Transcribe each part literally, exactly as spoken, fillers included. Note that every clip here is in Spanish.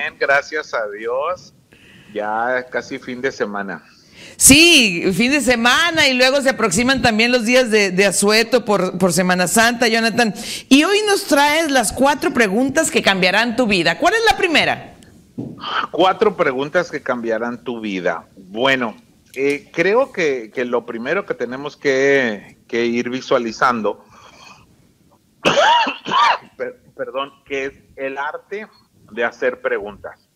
bien, gracias a Dios. Ya casi fin de semana. Sí, fin de semana y luego se aproximan también los días de, de asueto por, por Semana Santa, Jonathan. Y hoy nos traes las cuatro preguntas que cambiarán tu vida. ¿Cuál es la primera? Cuatro preguntas que cambiarán tu vida. Bueno, eh, creo que, que lo primero que tenemos que, que ir visualizando, per, perdón, que es el arte de hacer preguntas.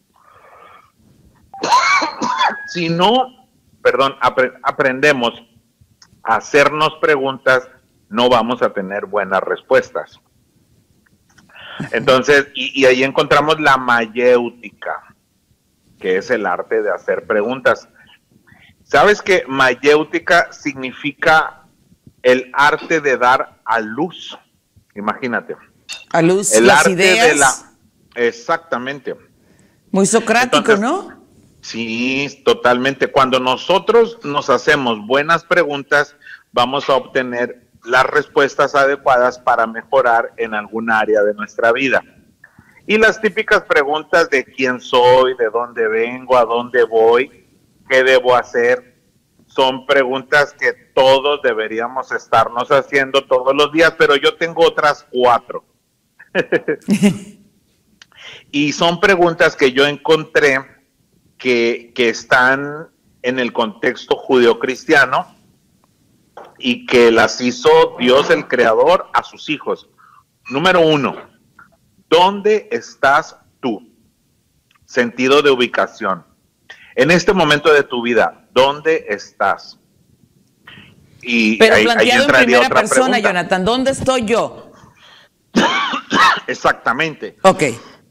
Si no... Perdón, apre aprendemos a hacernos preguntas, no vamos a tener buenas respuestas. Entonces, y, y ahí encontramos la mayéutica, que es el arte de hacer preguntas. ¿Sabes que mayéutica significa el arte de dar a luz? Imagínate. A luz el las arte ideas. De la, exactamente. Muy socrático, Entonces, ¿no? Sí, totalmente. Cuando nosotros nos hacemos buenas preguntas, vamos a obtener las respuestas adecuadas para mejorar en algún área de nuestra vida. Y las típicas preguntas de quién soy, de dónde vengo, a dónde voy, qué debo hacer, son preguntas que todos deberíamos estarnos haciendo todos los días, pero yo tengo otras cuatro. Y son preguntas que yo encontré Que, que están en el contexto judeocristiano y que las hizo Dios el Creador a sus hijos. Número uno, ¿dónde estás tú? Sentido de ubicación. En este momento de tu vida, ¿dónde estás? Y Pero ahí, planteado ahí en primera otra persona, pregunta. Jonathan, ¿dónde estoy yo? Exactamente. Ok.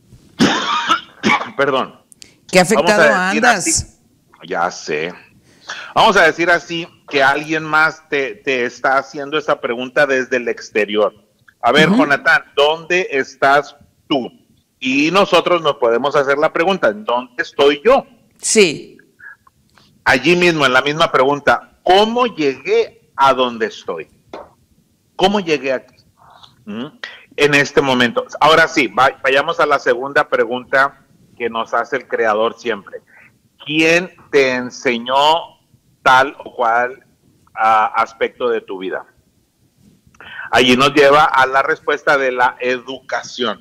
Perdón. ¿Qué afectado andas? Así, ya sé. Vamos a decir así que alguien más te, te está haciendo esa pregunta desde el exterior. A ver, uh-huh. Jonathan, ¿dónde estás tú? Y nosotros nos podemos hacer la pregunta, ¿dónde estoy yo? Sí. Allí mismo, en la misma pregunta, ¿cómo llegué a donde estoy? ¿Cómo llegué aquí? ¿Mm? En este momento. Ahora sí, vayamos a la segunda pregunta que nos hace el Creador siempre. ¿Quién te enseñó tal o cual uh, aspecto de tu vida? Allí nos lleva a la respuesta de la educación.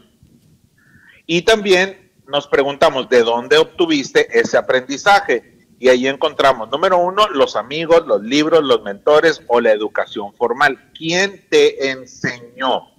Y también nos preguntamos, ¿de dónde obtuviste ese aprendizaje? Y ahí encontramos, número uno, los amigos, los libros, los mentores o la educación formal. ¿Quién te enseñó?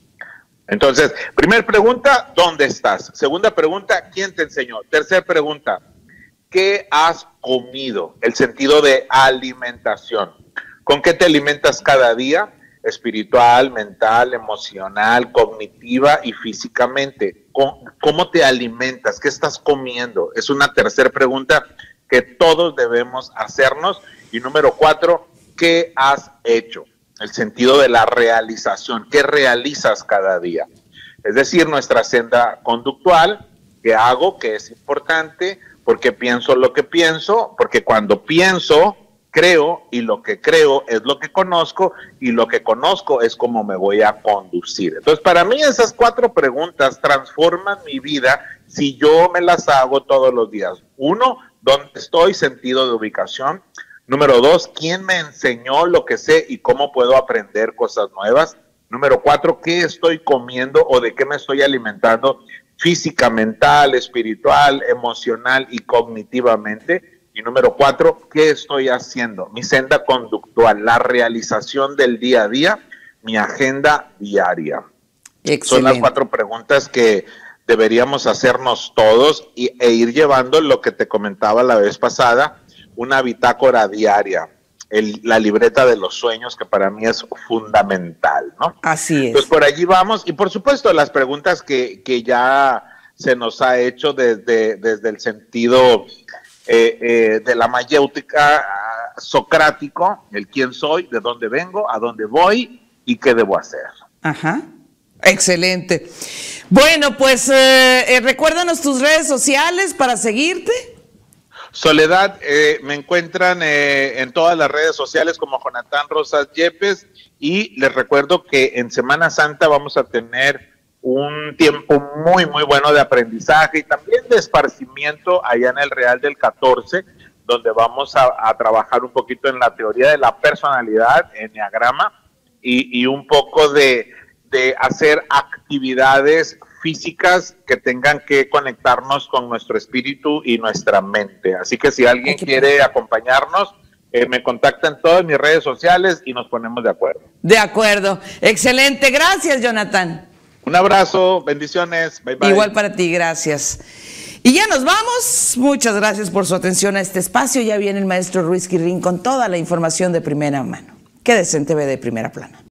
Entonces, primera pregunta, ¿dónde estás? Segunda pregunta, ¿quién te enseñó? Tercera pregunta, ¿qué has comido? El sentido de alimentación. ¿Con qué te alimentas cada día? Espiritual, mental, emocional, cognitiva y físicamente. ¿Cómo te alimentas? ¿Qué estás comiendo? Es una tercera pregunta que todos debemos hacernos. Y número cuatro, ¿qué has hecho? El sentido de la realización, ¿qué realizas cada día? Es decir, nuestra senda conductual, ¿qué hago? ¿Qué es importante? Porque pienso lo que pienso, porque cuando pienso, creo, y lo que creo es lo que conozco, y lo que conozco es cómo me voy a conducir. Entonces, para mí esas cuatro preguntas transforman mi vida si yo me las hago todos los días. Uno, ¿dónde estoy? Sentido de ubicación. Número dos, ¿quién me enseñó lo que sé y cómo puedo aprender cosas nuevas? Número cuatro, ¿qué estoy comiendo o de qué me estoy alimentando física, mental, espiritual, emocional y cognitivamente? Y número cuatro, ¿qué estoy haciendo? Mi senda conductual, la realización del día a día, mi agenda diaria. Excelente. Son las cuatro preguntas que deberíamos hacernos todos y, e ir llevando lo que te comentaba la vez pasada, una bitácora diaria, el, la libreta de los sueños, que para mí es fundamental, ¿no? Así es. Entonces, por allí vamos, y por supuesto las preguntas que, que ya se nos ha hecho desde, desde el sentido eh, eh, de la mayéutica uh, socrático, el quién soy, de dónde vengo, a dónde voy y qué debo hacer. Ajá. Excelente. Bueno, pues eh, eh, recuérdanos tus redes sociales para seguirte. Soledad, eh, me encuentran eh, en todas las redes sociales como Jonathan Rosas Yepes, y les recuerdo que en Semana Santa vamos a tener un tiempo muy, muy bueno de aprendizaje y también de esparcimiento allá en el Real del catorce, donde vamos a, a trabajar un poquito en la teoría de la personalidad, enneagrama, y, y un poco de, de hacer actividades físicas que tengan que conectarnos con nuestro espíritu y nuestra mente. Así que si alguien quiere acompañarnos, eh, me contacta en todas mis redes sociales y nos ponemos de acuerdo. De acuerdo. Excelente. Gracias, Jonathan. Un abrazo, bendiciones. Bye, bye. Igual para ti, gracias. Y ya nos vamos. Muchas gracias por su atención a este espacio. Ya viene el maestro Ruiz Quirrín con toda la información de primera mano. Quédese en T V de Primera Plana.